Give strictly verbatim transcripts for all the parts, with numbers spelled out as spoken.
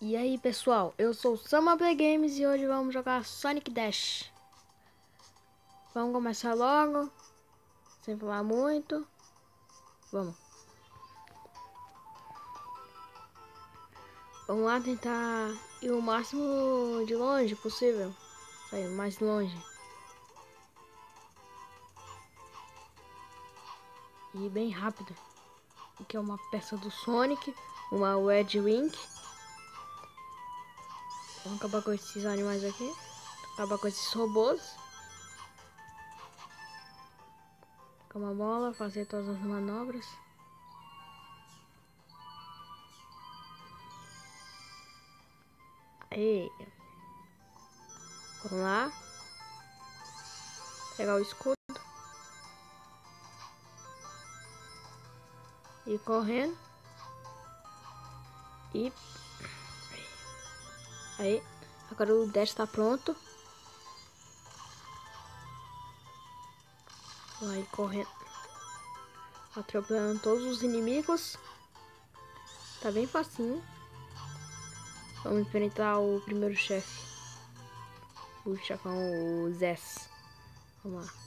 E aí pessoal, eu sou o Sama Play Games e hoje vamos jogar Sonic Dash. Vamos começar logo, sem falar muito. Vamos. Vamos lá tentar ir o máximo de longe possível. Sair mais longe. E bem rápido. Aqui é uma peça do Sonic, uma Red Wing. Vamos acabar com esses animais aqui. Acabar com esses robôs. Com uma bola, fazer todas as manobras. Aí. Vamos lá. Pegar o escudo. E correndo. E... Aí. Agora o dash está pronto. Vai correndo. Atropelando todos os inimigos. Tá bem facinho. Vamos enfrentar o primeiro chefe. O chefão, o Zess. Vamos lá.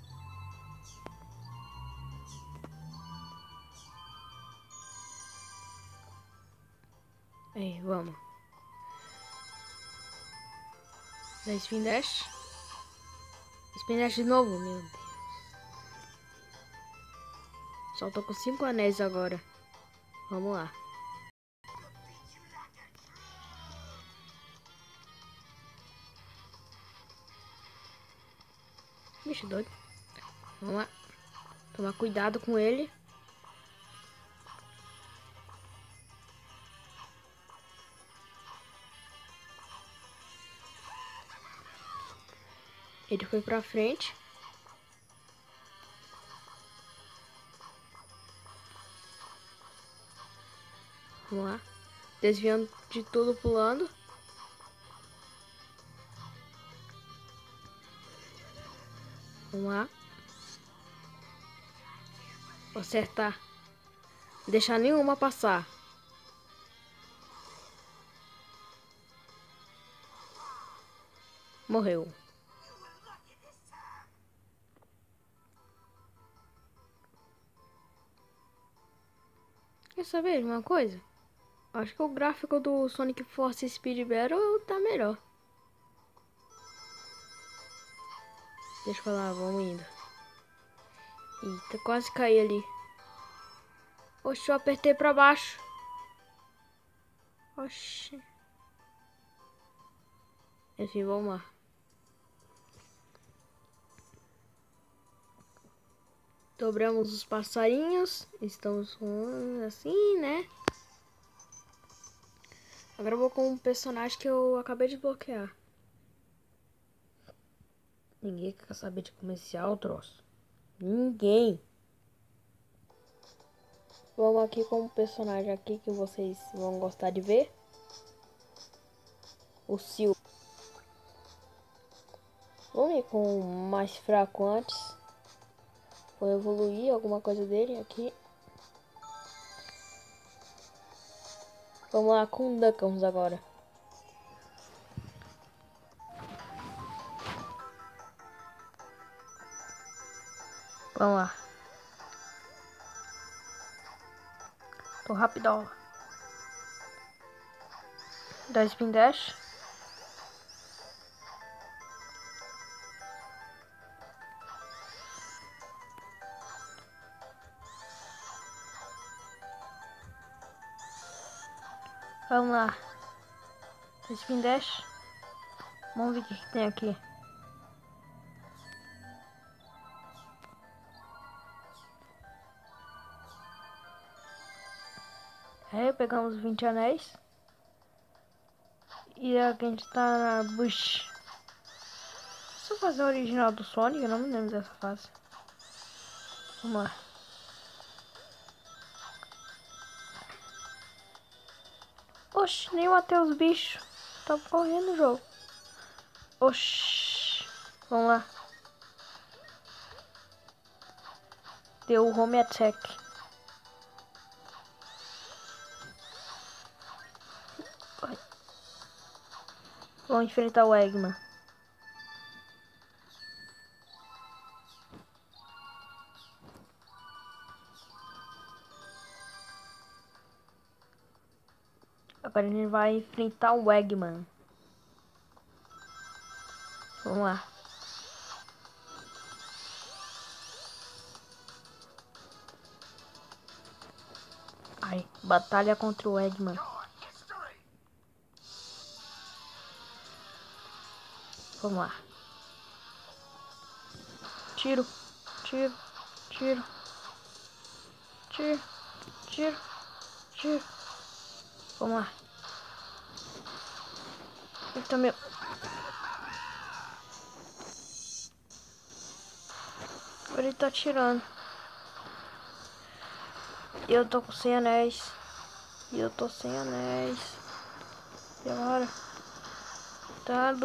Aí, vamos. Da Spin Dash. Spin Dash de novo, meu Deus. Só tô com cinco anéis agora. Vamos lá. Bicho doido. Vamos lá. Tomar cuidado com ele. Ele foi pra frente. Vamos lá. Desviando de tudo, pulando. Vamos lá. Vou acertar. Não deixar nenhuma passar. Morreu. Quer saber de uma coisa? Acho que o gráfico do Sonic Force Speed Battle tá melhor. Deixa eu falar, vamos indo. Eita, quase caí ali. Oxe, eu apertei pra baixo. Oxe. Enfim, vamos lá. Dobramos os passarinhos. Estamos com assim, né? Agora eu vou com um personagem que eu acabei de bloquear. Ninguém quer saber de comercial, troço. Ninguém. Vamos aqui com um personagem aqui que vocês vão gostar de ver. O Sil. Vamos ir com o mais fraco antes. Vou evoluir alguma coisa dele aqui. Vamos lá com o Duckons agora. Vamos lá. Tô rapidão. Da Spin Dash. Vamos lá. Spin Dash. Vamos ver o que, que tem aqui. Aí pegamos vinte anéis. E aqui a gente tá na Bush. Deixa eu fazer o original do Sonic, eu não me lembro dessa fase. Vamos lá. Oxi, nem matei os bichos. Tá correndo o jogo. Oxi. Vamos lá. Deu o home attack. Vamos enfrentar o Eggman. Agora a gente vai enfrentar o Eggman. Vamos lá. Ai, batalha contra o Eggman. Vamos lá. Tiro, tiro, tiro, tiro, tiro, tiro. Vamos lá. Eita, meu. Agora ele tá atirando. E eu tô com cem anéis. E eu tô sem anéis. E agora? Dado.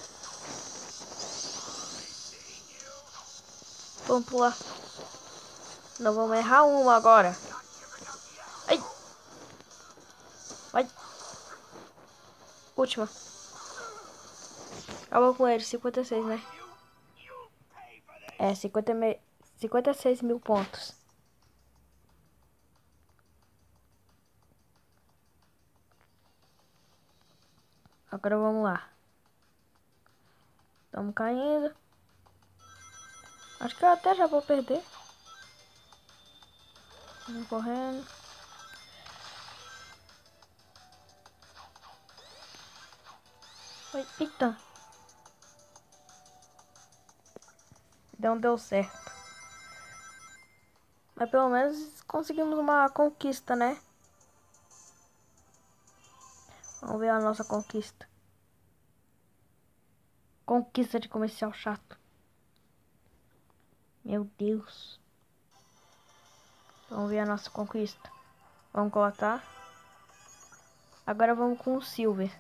Vamos pular. Não vamos errar uma agora. Ai. Vai. Última. Acabou com ele. cinquenta e seis, né? É, cinquenta, cinquenta e seis mil pontos. Agora vamos lá. Estamos caindo. Acho que eu até já vou perder. Vamos correndo. Oi, eita. Não deu certo. Mas pelo menos conseguimos uma conquista, né? Vamos ver a nossa conquista. Conquista de comercial chato. Meu Deus. Vamos ver a nossa conquista. Vamos colocar. Agora vamos com o Silver.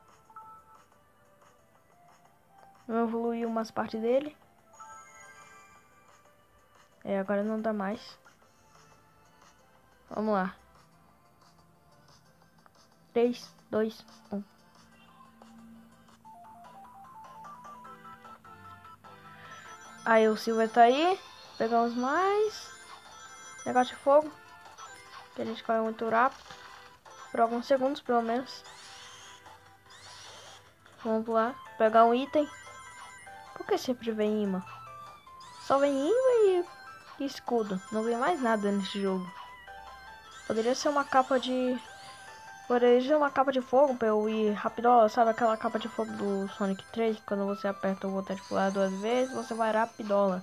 Vamos evoluir umas partes dele. É, agora não dá mais. Vamos lá. três, dois, um. Aí o Silver tá aí. Pegamos mais. Negócio de fogo. Que a gente caiu muito rápido. Por alguns segundos, pelo menos. Vamos lá. Pegar um item. Por que sempre vem imã? Só vem imã e escudo. Não vem mais nada nesse jogo. Poderia ser uma capa de... Poderia ser uma capa de fogo pra eu ir rapidola. Sabe aquela capa de fogo do Sonic três? Quando você aperta o botão de pular duas vezes, você vai rapidola.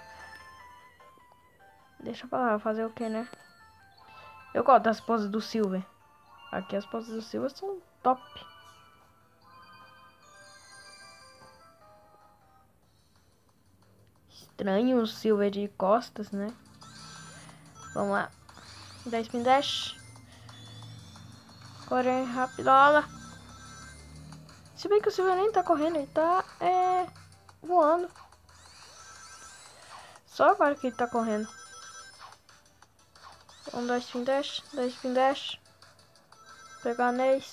Deixa pra lá, fazer o que, né? Eu gosto das poses do Silver. Aqui as poses do Silver são top. Estranho o Silver de costas, né? Vamos lá. dez spin dash. Corre rapidola. Se bem que o Silver nem tá correndo, ele tá é, voando. Só agora que ele tá correndo. Vamos dar spin dash, dar spin dash. Pegar anéis.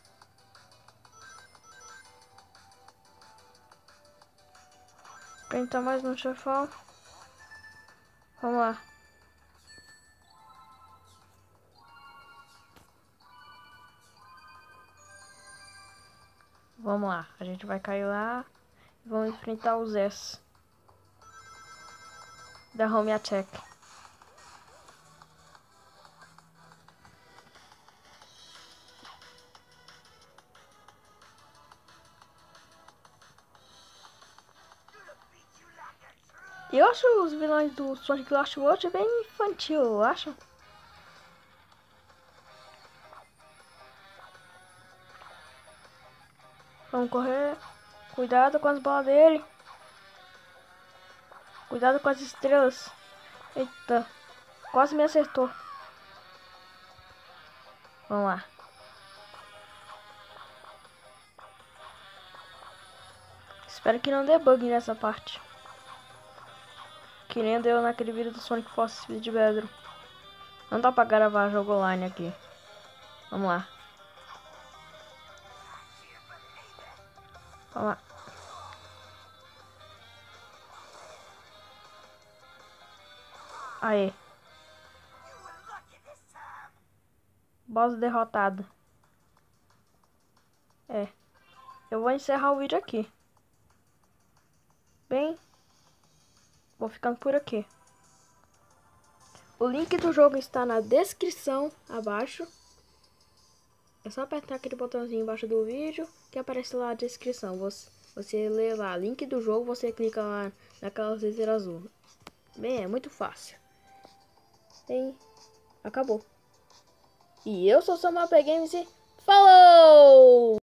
Pra entrar mais no chefão. Vamos lá. Vamos lá. A gente vai cair lá. E vamos enfrentar os S. Da Home Attack. Eu acho os vilões do Sonic Lost World bem infantil, eu acho. Vamos correr. Cuidado com as bolas dele. Cuidado com as estrelas. Eita. Quase me acertou. Vamos lá. Espero que não dê bug nessa parte. Que nem deu naquele vídeo do Sonic Force Speed Bedroom. Não dá pra gravar jogo online aqui. Vamos lá. Vamos lá. Aê. Boss derrotado. É. Eu vou encerrar o vídeo aqui. Bem, vou ficando por aqui. O link do jogo está na descrição abaixo. É só apertar aquele botãozinho embaixo do vídeo que aparece lá a descrição. Você, você lê lá, link do jogo, você clica lá naquela letra azul. Bem, é muito fácil. Bem, acabou. E eu sou o Samapa Games e falou!